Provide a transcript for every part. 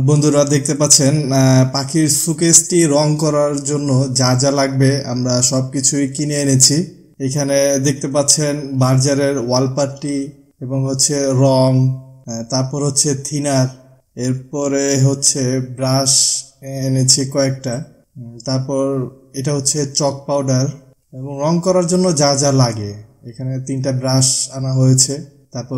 বন্ধুরা দেখতে পাচ্ছেন পাখির শোকেসটি রং করার জন্য যা যা লাগবে আমরা সবকিছুই কিনে এনেছি। এখানে দেখতে পাচ্ছেন বার্জারের ওয়ালপাট্টি এবং হচ্ছে রং, তারপর হচ্ছে থিনার, এরপরে হচ্ছে ব্রাশ এনেছি কয়েকটা, তারপর এটা হচ্ছে চক পাউডার এবং রং করার জন্য যা যা লাগে। এখানে 3টা ব্রাশ আনা হয়েছে, তারপর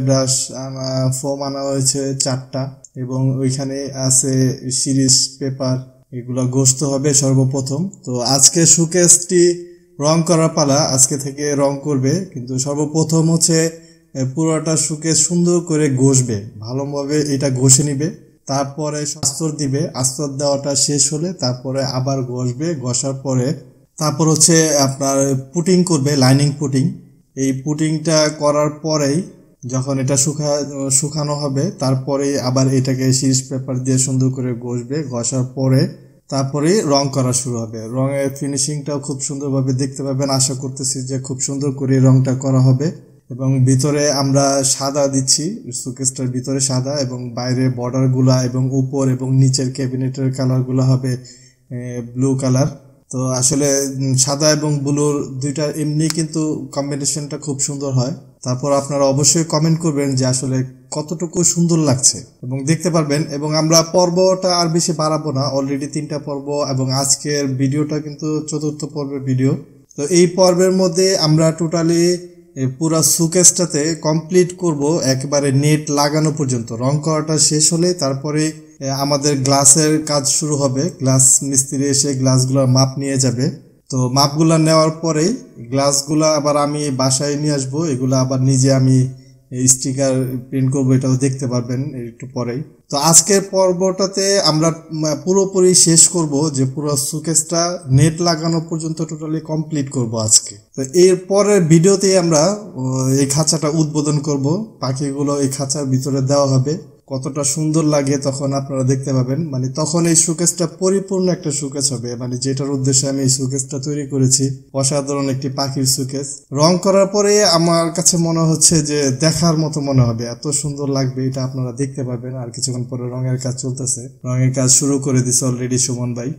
ফোম আনা হয়েছে 4টা এবং ওইখানে আছে সিরিজ পেপার, এগুলো ঘষতে হবে সর্বপ্রথম। তো আজকে শোকেসটি রং করার পালা, আজকে থেকে রং করবে, কিন্তু সর্বপ্রথম হচ্ছে পুরোটা শোকেস সুন্দর করে ঘষবে, ভালোভাবে এটা ঘষে নিবে, তারপরে আস্তর দিবে, আস্তর দেওয়াটা শেষ হলে তারপরে আবার ঘষবে, ঘষার পরে তারপর হচ্ছে আপনার পুটিং করবে, লাইনিং পুটিং। এই পুটিংটা করার পরেই যখন এটা শুকানো হবে তারপরে আবার এটাকে সিরিজ পেপার দিয়ে সুন্দর করে ঘষবে, ঘষার পরে তারপরে রং করা শুরু হবে। রঙের ফিনিশিংটাও খুব সুন্দরভাবে দেখতে পাবেন, আশা করতেছি যে খুব সুন্দর করে রংটা করা হবে। এবং ভিতরে আমরা সাদা দিচ্ছি, শোকেসটার ভিতরে সাদা এবং বাইরে বর্ডারগুলা এবং উপর এবং নিচের ক্যাবিনেটের কালারগুলো হবে ব্লু কালার। তো আসলে সাদা এবং ব্লুর দুইটা এমনি কিন্তু কম্বিনেশনটা খুব সুন্দর হয়। তারপর আপনারা অবশ্যই কমেন্ট করবেন যে আসলে কতটুকু সুন্দর লাগছে এবং দেখতে পারবেন। এবং আমরা পর্বটা আর বেশি বাড়াবো না, অলরেডি 3টা পর্ব এবং আজকের ভিডিওটা কিন্তু 4র্থ পর্বের ভিডিও। তো এই পর্বের মধ্যে আমরা টোটালি পুরা শোকেসটাতে কমপ্লিট করব একেবারে নেট লাগানো পর্যন্ত। রং করাটা শেষ হলে তারপরে আমাদের গ্লাসের কাজ শুরু হবে। গ্লাস মিস্ত্রি এসে গ্লাসগুলোর মাপ নিয়ে যাবে। তো মাপগুলা নেওয়ার পরে গ্লাসগুলা আবার আমি বাসায় নিয়ে আসবো, এগুলো আবার নিজে আমি স্টিকার প্রিন্ট করবো, এটাও দেখতে পারবেন একটু পরেই। তো আজকের পর্বটাতে আমরা পুরোপুরি শেষ করব, যে পুরো শোকেসটা নেট লাগানো পর্যন্ত টোটালি কমপ্লিট করব আজকে। তো এর পরের ভিডিওতেই আমরা এই খাঁচাটা উদ্বোধন করব, পাখিগুলো এই খাঁচার ভিতরে দেওয়া হবে, কতটা সুন্দর লাগে তখন আপনারা দেখতে পাবেন। মানে তখন এই শোকেসটা পরিপূর্ণ একটা শোকেস হবে, মানে যেটার উদ্দেশ্যে আমি এই শোকেসটা তৈরি করেছি। অসাধারণ একটি পাখির শোকেস। রং করার পরে আমার কাছে মনে হচ্ছে যে দেখার মতো মনে হবে, এত সুন্দর লাগবে, এটা আপনারা দেখতে পাবেন। আর কিছুক্ষণ পরে রঙের কাজ চলতেছে, রঙের কাজ শুরু করে দিছে অলরেডি সুমন ভাই।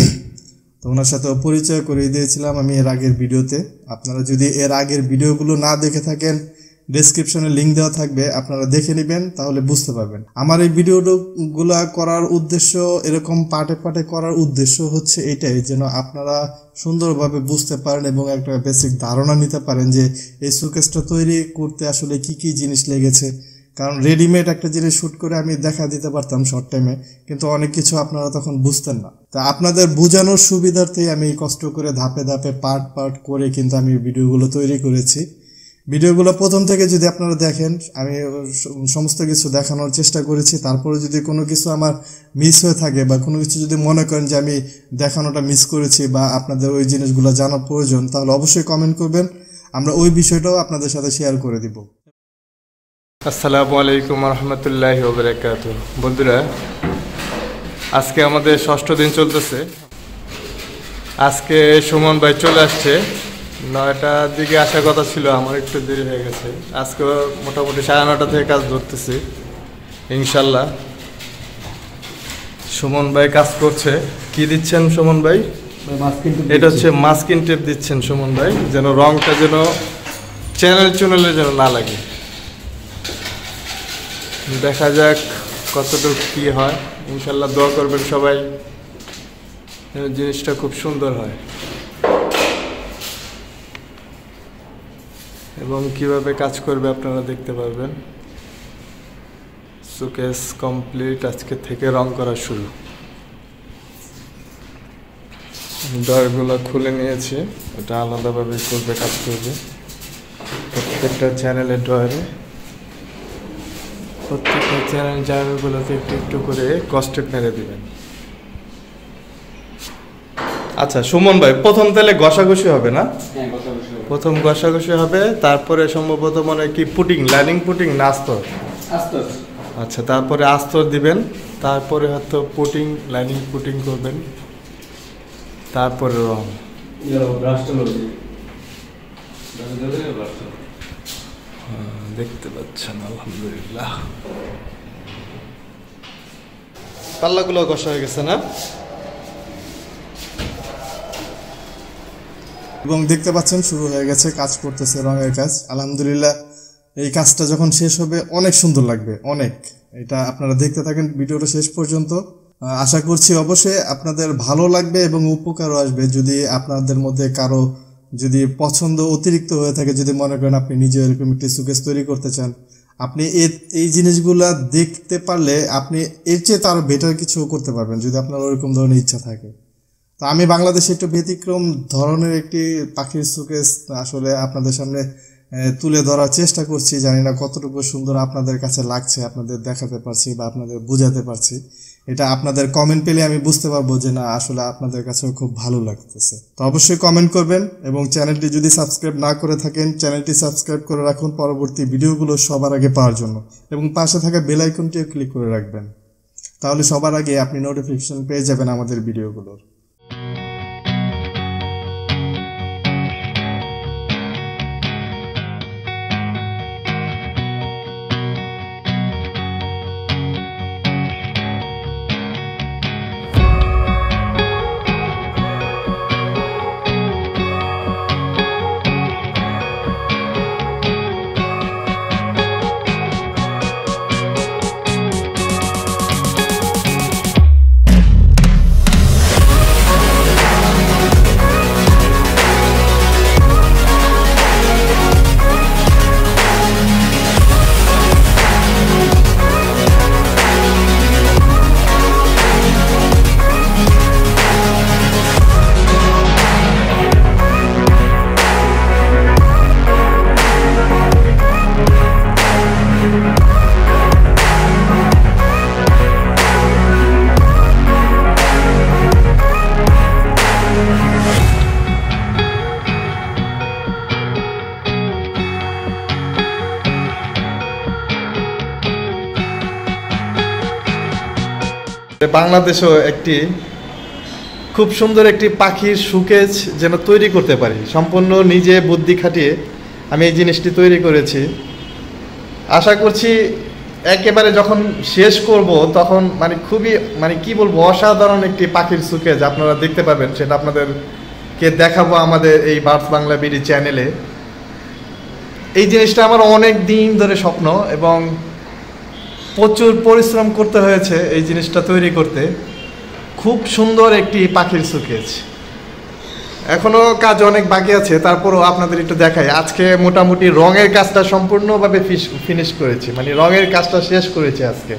তো ওনার সাথে পরিচয় করিয়ে দিয়েছিলাম আমি এর আগের ভিডিওতে। আপনারা যদি এর আগের ভিডিওগুলো না দেখে থাকেন, ডেসক্রিপশনে লিঙ্ক দেওয়া থাকবে, আপনারা দেখে নেবেন, তাহলে বুঝতে পারবেন। আমার এই ভিডিওগুলো করার উদ্দেশ্য, এরকম পার্টে পার্টে করার উদ্দেশ্য হচ্ছে এটাই, যেন আপনারা সুন্দরভাবে বুঝতে পারেন এবং একটা বেসিক ধারণা নিতে পারেন যে এই শোকেসটা তৈরি করতে আসলে কি কি জিনিস লেগেছে। কারণ রেডিমেড একটা জিনিস শ্যুট করে আমি দেখা দিতে পারতাম শর্ট টাইমে, কিন্তু অনেক কিছু আপনারা তখন বুঝতেন না। তা আপনাদের বোঝানোর সুবিধার্থেই আমি কষ্ট করে ধাপে ধাপে পার্ট পার্ট করে কিন্তু আমি ভিডিওগুলো তৈরি করেছি। ভিডিওগুলো প্রথম থেকে যদি আপনারা দেখেন, আমি সমস্ত কিছু দেখানোর চেষ্টা করেছি। তারপরে যদি কোনো কিছু আমার মিস হয়ে থাকে বা কোনো কিছু যদি মনে করেন যে আমি দেখানোটা মিস করেছি বা আপনাদের ওই জিনিসগুলো জানার প্রয়োজন, তাহলে অবশ্যই কমেন্ট করবেন, আমরা ওই বিষয়টাও আপনাদের সাথে শেয়ার করে দিব। আসসালামু আলাইকুম রহমতুল্লাহি ওয়া বারাকাতুহু। বন্ধুরা, আজকে আমাদের 6ঠ দিন চলতেছে। আজকে সুমন ভাই চলে আসছে, 9টার দিকে আসার কথা ছিল, আমার একটু দেরি হয়ে গেছে। আজকে মোটামুটি 9:30 থেকে কাজ ধরতেছি ইনশাল্লাহ। সুমন ভাই কাজ করছে। কি দিচ্ছেন সুমন ভাই? এটা হচ্ছে মাস্কিং টেপ দিচ্ছেন সুমন ভাই, যেন রংটা যেন চ্যানেলে যেন না লাগে। দেখা যাক কতটুকু কি হয়, ইনশাল্লাহ দোয়া করবেন সবাই, জিনিসটা খুব সুন্দর হয়। এবং কিভাবে কাজ করবে আপনারা দেখতে পারবেন। শোকেস কমপ্লিট, আজকে থেকে রং করা শুরু। ডয়ারগুলো খুলে নিয়েছি, এটা আলাদাভাবে করবে, কাজ করবে প্রত্যেকটা চ্যানেলের ডয়ারে। প্রত্যেকটা জায়গাগুলোতে একটু একটু করে কস্টেপ মেরে দিবেন। আচ্ছা সুমন ভাই, প্রথম তাহলে ঘষাঘষি হবে না? প্রথম ঘষাঘষি হবে, তারপরে সম্ভবত মনে হয় কি পুটিং, লাইনিং পুটিং না আস্তর? আচ্ছা, তারপরে আস্তর দিবেন, তারপরে হয়তো পুটিং, লাইনিং পুটিং করবেন, তারপরে রং। দেখতে পাচ্ছেন আলহামদুলিল্লাহ। পাল্লাগুলো ঘষা হয়ে গেছে না? এবং দেখতে পাচ্ছেন শুরু হয়ে গেছে, কাজ করতেছে, রঙের কাজ। আলহামদুলিল্লাহ, এই কাজটা যখন শেষ হবে অনেক সুন্দর লাগবে, অনেক। এটা আপনারা দেখতে থাকেন ভিডিওটা শেষ পর্যন্ত। আশা করছি অবশ্যই আপনাদের ভালো লাগবে এবং উপকারও আসবে। যদি আপনাদের মধ্যে কারো যদি পছন্দ অতিরিক্ত হয়ে থাকে, যদি মনে করেন আপনি নিজে এরকম একটি শোকেস তৈরি করতে চান, আপনি এই জিনিসগুলা দেখতে পারলে আপনি এর চেয়ে তার বেটার কিছু করতে পারবেন, যদি আপনার ওরকম ধরনের ইচ্ছা থাকে। তো আমি বাংলাদেশে একটু ব্যতিক্রম ধরনের একটি পাখির শোকেস আসলে আপনাদের সামনে তুলে ধরার চেষ্টা করছি। জানি না কতটুকু সুন্দর আপনাদের কাছে লাগছে, আপনাদের দেখাতে পারছি বা আপনাদের বোঝাতে পারছি। এটা আপনাদের কমেন্ট পেলে আমি বুঝতে পারবো যে না, আসলে আপনাদের কাছেও খুব ভালো লাগতেছে। তো অবশ্যই কমেন্ট করবেন এবং চ্যানেলটি যদি সাবস্ক্রাইব না করে থাকেন, চ্যানেলটি সাবস্ক্রাইব করে রাখুন পরবর্তী ভিডিওগুলো সবার আগে পাওয়ার জন্য, এবং পাশে থাকা বেল আইকনটিও ক্লিক করে রাখবেন। তাহলে সবার আগে আপনি নোটিফিকেশন পেয়ে যাবেন আমাদের ভিডিওগুলোর। বাংলাদেশেও একটি খুব সুন্দর একটি পাখির শোকেস যেন তৈরি করতে পারি, সম্পূর্ণ নিজে বুদ্ধি খাটিয়ে আমি এই জিনিসটি তৈরি করেছি। আশা করছি একেবারে যখন শেষ করব তখন খুবই কি বলবো, অসাধারণ একটি পাখির শোকেস আপনারা দেখতে পাবেন। সেটা আপনাদেরকে দেখাবো আমাদের এই বার্ডস বাংলা বিডি চ্যানেলে। এই জিনিসটা আমার অনেক দিন ধরে স্বপ্ন এবং প্রচুর পরিশ্রম করতে হয়েছে এই জিনিসটা তৈরি করতে। খুব সুন্দর একটি পাখির শোকেস, এখনো কাজ অনেক বাকি আছে, তারপরও আপনাদের একটু দেখাই। আজকে মোটামুটি রঙের কাজটা সম্পূর্ণভাবে ফিনিশ করেছি, রঙের কাজটা শেষ করেছি আজকে।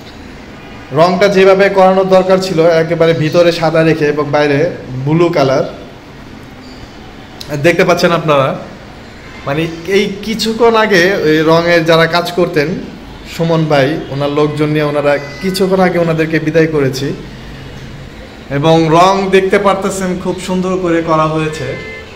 রংটা যেভাবে করানোর দরকার ছিল, একেবারে ভিতরে সাদা রেখে এবং বাইরে ব্লু কালার দেখতে পাচ্ছেন আপনারা। এই কিছুক্ষণ আগে ওই রঙের যারা কাজ করতেন, সুমন ভাই, ওনার লোকজন নিয়ে ওনারা কিছুক্ষণ আগে ওনাদেরকে বিদায় করেছি এবং রং দেখতে পারতেছেন খুব সুন্দর করে করা হয়েছে।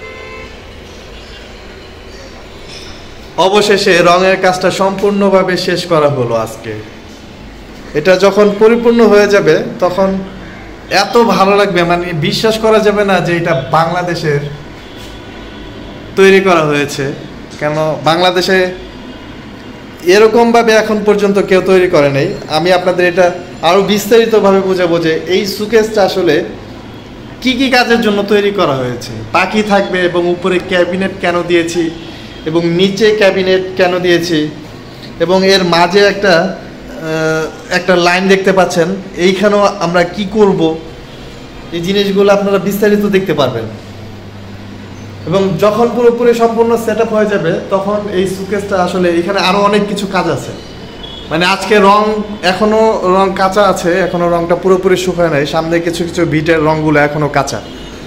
অবশেষে রঙের কাজটা সম্পূর্ণভাবে শেষ করা হলো আজকে। এটা যখন পরিপূর্ণ হয়ে যাবে তখন এত ভালো লাগবে, বিশ্বাস করা যাবে না যে এটা বাংলাদেশের তৈরি করা হয়েছে। কেন বাংলাদেশে এরকমভাবে এখন পর্যন্ত কেউ তৈরি করে নাই। আমি আপনাদের এটা আরও বিস্তারিতভাবে বোঝাবো যে এই শোকেসটা আসলে কি কি কাজের জন্য তৈরি করা হয়েছে। পাখি থাকবে এবং উপরে ক্যাবিনেট কেন দিয়েছি এবং নিচে ক্যাবিনেট কেন দিয়েছি এবং এর মাঝে একটা লাইন দেখতে পাচ্ছেন, এইখানেও আমরা কি করব, এই জিনিসগুলো আপনারা বিস্তারিত দেখতে পারবেন। এবং যখন পুরোপুরি সম্পূর্ণ সেট আপ হয়ে যাবে তখন এই শোকেসটা আসলে এখানে আরও অনেক কিছু কাজ আছে। আজকে এখনও রং কাঁচা আছে, এখনও রংটা পুরোপুরি শুকায় নাই, সামনে কিছু কিছু বিটের রঙগুলো এখনও কাঁচা।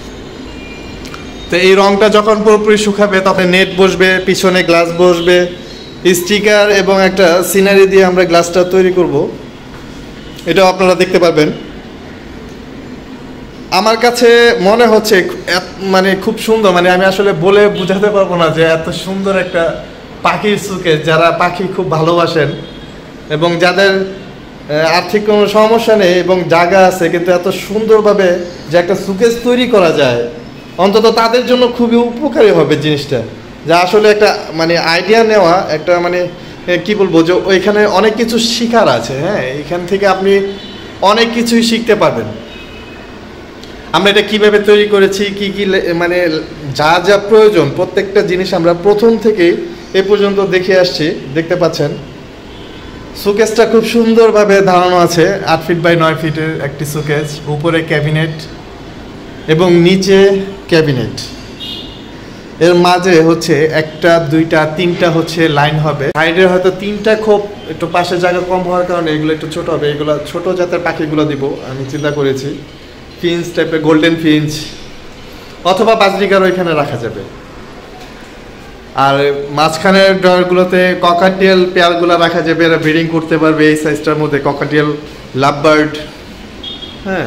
তো এই রংটা যখন পুরোপুরি শুকাবে তখন নেট বসবে, পিছনে গ্লাস বসবে, স্টিকার এবং একটা সিনারি দিয়ে আমরা গ্লাসটা তৈরি করব, এটাও আপনারা দেখতে পাবেন। আমার কাছে মনে হচ্ছে খুব সুন্দর, আমি আসলে বলে বোঝাতে পারবো না যে এত সুন্দর একটা পাখির শোকেস। যারা পাখি খুব ভালোবাসেন এবং যাদের আর্থিক কোনো সমস্যা নেই এবং জায়গা আছে, কিন্তু এত সুন্দরভাবে যে একটা শোকেস তৈরি করা যায়, অন্তত তাদের জন্য খুবই উপকারী হবে জিনিসটা। যা আসলে একটা আইডিয়া নেওয়া, একটা কি বলবো, যে ওইখানে অনেক কিছু শিখার আছে। হ্যাঁ, এখান থেকে আপনি অনেক কিছুই শিখতে পারবেন। আমরা এটা কিভাবে তৈরি করেছি, কি কি মানে যা যা প্রয়োজন প্রত্যেকটা জিনিস আমরা প্রথম থেকে এ পর্যন্ত দেখে আসছি। দেখতে পাচ্ছেন শোকেসটা খুব সুন্দরভাবে ধারণা আছে। 8 ফিট বাই 9 ফিটের একটি শোকেস, উপরে ক্যাবিনেট এবং নিচে ক্যাবিনেট, এর মাঝে হচ্ছে একটা দুইটা তিনটা হচ্ছে লাইন হবে। সাইডে হয়তো তিনটা খোপ, একটু পাশে জায়গা কম হওয়ার কারণে এগুলো একটু ছোট হবে। এগুলো ছোট জাতের পাখিগুলো দিব আমি চিন্তা করেছি, ফিঞ্চ টাইপের, গোল্ডেন ফিঞ্চ অথবা বাজরিকারও এখানে রাখা যাবে। আর মাঝখানের ড্রয়ারগুলোতে ককাটেল পেয়ারগুলো রাখা যাবে, এরা ব্রিডিং করতে পারবে এই সাইজটার মধ্যে, ককাটেল লাভবার্ড। হ্যাঁ,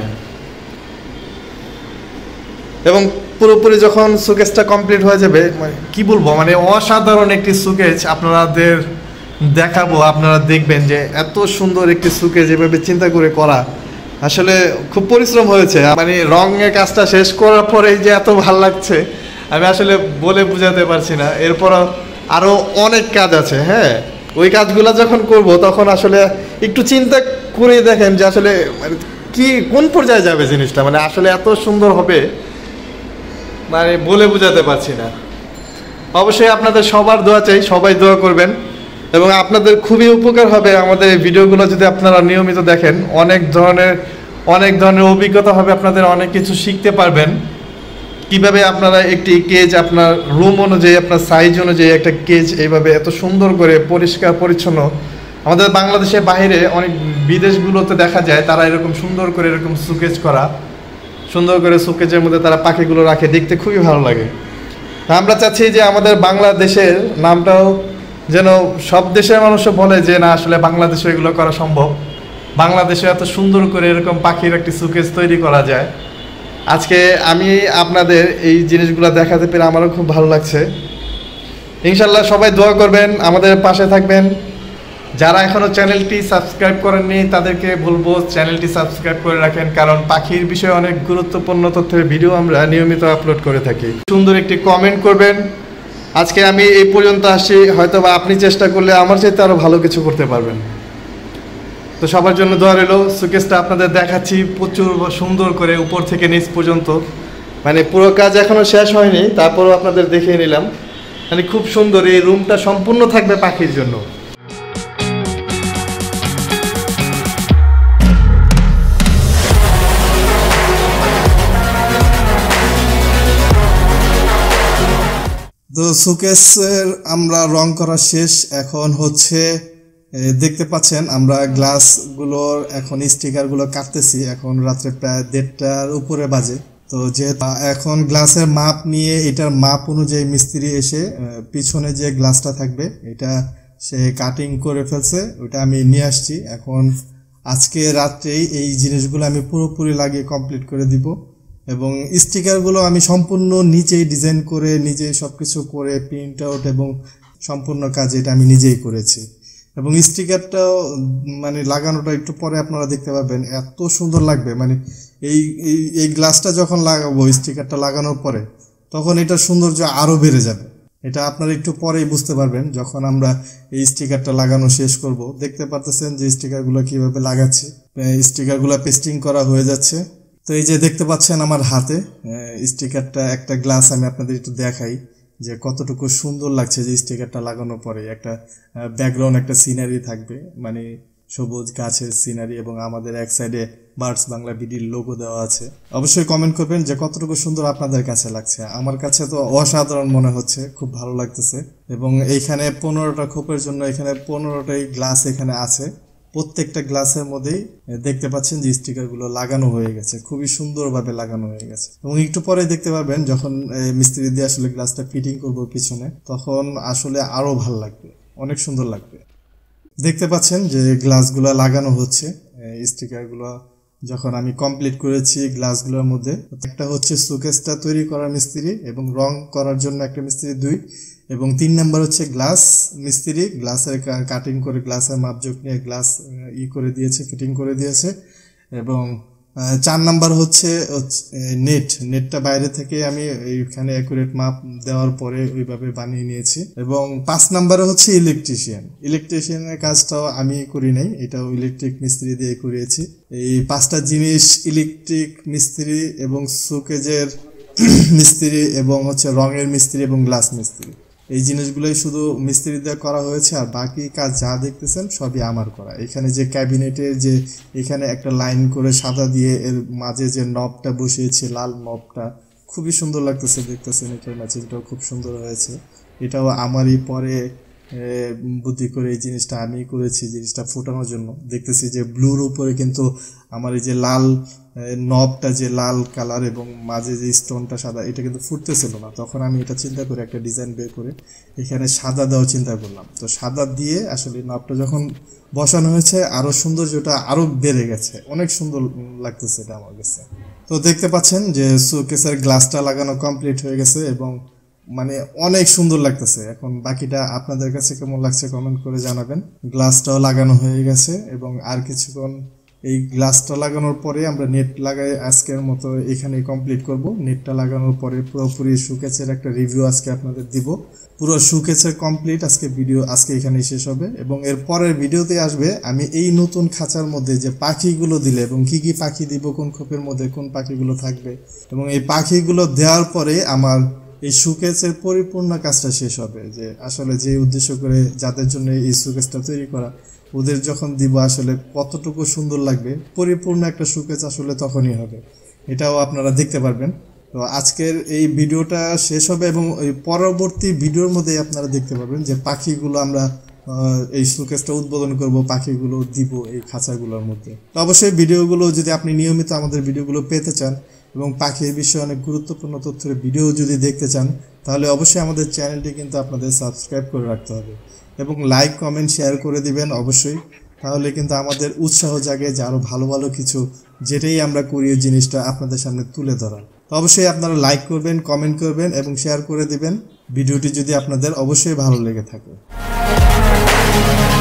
এবং পুরোপুরি যখন সুকেজটা কমপ্লিট হয়ে যাবে, মানে কি বলবো, মানে অসাধারণ একটি সুকেজ আপনাদের দেখাবো। আপনারা দেখবেন যে এত সুন্দর একটি সুকেজ এভাবে চিন্তা করে করা, আসলে খুব পরিশ্রম হয়েছে। মানে রঙের কাজটা শেষ করার পরেই যে এত ভালো লাগছে আমি আসলে বলে বোঝাতে পারছি না। এরপরও আরও অনেক কাজ আছে। হ্যাঁ, ওই কাজগুলো যখন করব তখন আসলে একটু চিন্তা করে দেখেন যে আসলে মানে কি কোন পর্যায়ে যাবে জিনিসটা, মানে আসলে এত সুন্দর হবে মানে বলে বোঝাতে পারছি না। অবশ্যই আপনাদের সবার দোয়া চাই, সবাই দোয়া করবেন এবং আপনাদের খুবই উপকার হবে আমাদের এই ভিডিওগুলো যদি আপনারা নিয়মিত দেখেন। অনেক ধরনের অভিজ্ঞতা হবে, আপনাদের অনেক কিছু শিখতে পারবেন। কিভাবে আপনারা একটি কেজ আপনার রুম অনুযায়ী, আপনার সাইজ অনুযায়ী একটা কেজ এইভাবে এত সুন্দর করে পরিষ্কার পরিচ্ছন্ন, আমাদের বাংলাদেশের বাইরে অনেক বিদেশগুলোতে দেখা যায় তারা এরকম সুন্দর করে এরকম সুকেজ করা, সুন্দর করে সুকেজের মধ্যে তারা পাখিগুলো রাখে, দেখতে খুবই ভালো লাগে। আমরা চাচ্ছি যে আমাদের বাংলাদেশের নামটাও যেন সব দেশের মানুষও বলে যে না, আসলে বাংলাদেশে এগুলো করা সম্ভব, বাংলাদেশে এত সুন্দর করে এরকম পাখির একটি সুকেজ তৈরি করা যায়। আজকে আমি আপনাদের এই জিনিসগুলো দেখাতে পেরে আমারও খুব ভালো লাগছে। ইনশাল্লাহ সবাই দোয়া করবেন, আমাদের পাশে থাকবেন। যারা এখনও চ্যানেলটি সাবস্ক্রাইব করেননি তাদেরকে বলবো চ্যানেলটি সাবস্ক্রাইব করে রাখেন, কারণ পাখির বিষয়ে অনেক গুরুত্বপূর্ণ তথ্যের ভিডিও আমরা নিয়মিত আপলোড করে থাকি। সুন্দর একটি কমেন্ট করবেন। আজকে আমি এই পর্যন্ত আসছি, হয়তো বা আপনি চেষ্টা করলে আমার চাইতে আরও ভালো কিছু করতে পারবেন। তো সবার জন্য দোয়া রইল। সুকেসটা আপনাদের দেখাচ্ছি প্রচুর সুন্দর করে উপর থেকে নিচ পর্যন্ত, মানে পুরো কাজ এখনও শেষ হয়নি, তারপরও আপনাদের দেখিয়ে নিলাম। মানে খুব সুন্দর, এই রুমটা সম্পূর্ণ থাকবে পাখির জন্য। তো শোকেসের আমরা রং করা শেষ। এখন হচ্ছে দেখতে পাচ্ছেন আমরা গ্লাসগুলোর এখন স্টিকারগুলো কাটতেছি। এখন রাত্রে প্রায় 1:30টার উপরে বাজে। তো যেহেতু এখন গ্লাসের মাপ নিয়ে, এটার মাপ অনুযায়ী মিস্ত্রি এসে পিছনে যে গ্লাসটা থাকবে এটা সে কাটিং করে ফেলছে, ওটা আমি নিয়ে আসছি। এখন আজকে রাত্রেই এই জিনিসগুলো আমি পুরোপুরি লাগিয়ে কমপ্লিট করে দিব এবং স্টিকারগুলো আমি সম্পূর্ণ নিজেই ডিজাইন করে, নিজেই সব কিছু করে, প্রিন্ট আউট এবং সম্পূর্ণ কাজ এটা আমি নিজেই করেছি। এবং স্টিকারটাও মানে লাগানোটা একটু পরে আপনারা দেখতে পাবেন, এত সুন্দর লাগবে। মানে এই গ্লাসটা যখন লাগাবো, স্টিকারটা লাগানোর পরে, তখন এটার সৌন্দর্য আরও বেড়ে যাবে। এটা আপনারা একটু পরেই বুঝতে পারবেন যখন আমরা এই স্টিকারটা লাগানো শেষ করব। দেখতে পারতেছেন যে স্টিকারগুলো কীভাবে লাগাচ্ছি। স্টিকারগুলো পেস্টিং করা হয়ে যাচ্ছে। তো এই যে দেখতে পাচ্ছেন আমার হাতে স্টিকারটা, একটা গ্লাস আমি আপনাদের একটু দেখাই যে কতটুকু সুন্দর লাগছে। যে স্টিকারটা লাগানোর পরে একটা ব্যাকগ্রাউন্ড, একটা সিনারি থাকবে, মানে সবুজ গাছের সিনারি, এবং আমাদের এক সাইডে birdsbanglabd লোগো দেওয়া আছে। অবশ্যই কমেন্ট করবেন যে কতটুকু সুন্দর আপনাদের কাছে লাগছে। আমার কাছে তো অসাধারণ মনে হচ্ছে, খুব ভালো লাগতেছে। এবং এইখানে 15টা খোপের জন্য এখানে 15টাই গ্লাস এখানে আছে। প্রত্যেকটা গ্লাসের মধ্যেই দেখতে পাচ্ছেন যে স্টিকারগুলো লাগানো হয়ে গেছে, খুবই সুন্দরভাবে লাগানো হয়ে গেছে। এবং একটু পরে দেখতে পাবেন যখন মিস্ত্রি দিয়ে আসলে গ্লাসটা ফিটিং করব পিছনে, তখন আসলে আরো ভালো লাগবে, অনেক সুন্দর লাগবে। দেখতে পাচ্ছেন যে গ্লাসগুলো লাগানো হচ্ছে। স্টিকারগুলো যখন আমি কমপ্লিট করেছি গ্লাসগুলোর মধ্যে, একটা হচ্ছে শোকেসটা তৈরি করার মিস্ত্রি এবং রং করার জন্য একটা মিস্ত্রি 2, এবং 3 নাম্বার হচ্ছে গ্লাস মিস্ত্রি, গ্লাসের কাটিং করে গ্লাসের মাপজোক নিয়ে গ্লাস করে দিয়েছে, ফিটিং করে দিয়েছে। এবং 4 নাম্বার হচ্ছে নেটটা বাইরে থেকে আমি এইখানে অ্যাকুরেট মাপ দেওয়ার পরে ওইভাবে বানিয়ে নিয়েছি। এবং 5 নাম্বারে হচ্ছে ইলেকট্রিশিয়ানের কাজটাও আমি করি নাই, এটাও ইলেকট্রিক মিস্ত্রি দিয়ে করিয়েছি। এই 5টা জিনিস ইলেকট্রিক মিস্ত্রি এবং সুকেজের মিস্ত্রি এবং হচ্ছে রঙের মিস্ত্রি এবং গ্লাস মিস্ত্রি, এই জিনিসগুলোই শুধু মিস্ত্রি দিয়ে করা হয়েছে। আর বাকি কাজ যা দেখতেছেন সবই আমার করা। এখানে যে ক্যাবিনেটের যে এখানে একটা লাইন করে সাদা দিয়ে এর মাঝে যে নবটা বসিয়েছে, লাল নবটা খুবই সুন্দর লাগতেছে, দেখতেছেন এটার ম্যাচিংটাও খুব সুন্দর হয়েছে। এটাও আমারই পরে বুদ্ধি করে এই জিনিসটা আমি করেছি, জিনিসটা ফোটানোর জন্য। দেখতেছি যে ব্লুর উপরে কিন্তু আমার এই যে লাল নবটা যে লাল কালার এবং মাঝে যে স্টোনটা সাদা, এটা কিন্তু ফুটতেছিল না। তখন আমি এটা চিন্তা করে একটা ডিজাইন বের করে এখানে সাদা দেওয়ার চিন্তা করলাম। তো সাদা দিয়ে আসলে নবটা যখন বসানো হয়েছে আরও সৌন্দর্যটা আরও বেড়ে গেছে, অনেক সুন্দর লাগতেছে এটা আমার কাছে। তো দেখতে পাচ্ছেন যে শোকেসের গ্লাসটা লাগানো কমপ্লিট হয়ে গেছে এবং মানে অনেক সুন্দর লাগতেছে। এখন বাকিটা আপনাদের কাছে কেমন লাগছে কমেন্ট করে জানাবেন। গ্লাসটাও লাগানো হয়ে গেছে এবং আর কিছুক্ষণ এই গ্লাসটা লাগানোর পরে আমরা নেট লাগাই আজকের মতো এখানে কমপ্লিট করব। নেটটা লাগানোর পরে পুরোপুরি শোকেসের একটা রিভিউ আজকে আপনাদের দিব। পুরো শোকেসের কমপ্লিট ভিডিও আজকে এখানেই শেষ হবে এবং এর পরের ভিডিওতে আসবে আমি এই নতুন খাঁচার মধ্যে যে পাখিগুলো দিলে এবং কি কি পাখি দিব, কোন খোপের মধ্যে কোন পাখিগুলো থাকবে এবং এই পাখিগুলো দেওয়ার পরে আমার এই শোকেসের পরিপূর্ণ কাজটা শেষ হবে। যে আসলে যে উদ্দেশ্য করে যাদের জন্য এই শোকেসটা তৈরি করা, ওদের যখন দিব আসলে কতটুকু সুন্দর লাগবে, পরিপূর্ণ একটা শোকেস আসলে তখনই হবে, এটাও আপনারা দেখতে পারবেন। তো আজকের এই ভিডিওটা শেষ হবে এবং এই পরবর্তী ভিডিওর মধ্যে আপনারা দেখতে পাবেন যে পাখিগুলো আমরা এই শোকেসটা উদ্বোধন করব, পাখিগুলো দিব এই খাঁচাগুলোর মধ্যে। তো অবশ্যই ভিডিওগুলো যদি আপনি নিয়মিত আমাদের ভিডিওগুলো পেতে চান এবং পাখির বিষয়ে অনেক গুরুত্বপূর্ণ তথ্যের ভিডিও যদি দেখতে চান, তাহলে অবশ্যই আমাদের চ্যানেলটি কিন্তু আপনাদের সাবস্ক্রাইব করে রাখতে হবে এবং লাইক কমেন্ট শেয়ার করে দিবেন অবশ্যই। তাহলে কিন্তু আমাদের উৎসাহ জাগে যে আরও ভালো ভালো কিছু যেটাই আমরা করি এই জিনিসটা আপনাদের সামনে তুলে ধরা। তো অবশ্যই আপনারা লাইক করবেন, কমেন্ট করবেন এবং শেয়ার করে দিবেন ভিডিওটি যদি আপনাদের অবশ্যই ভালো লেগে থাকে।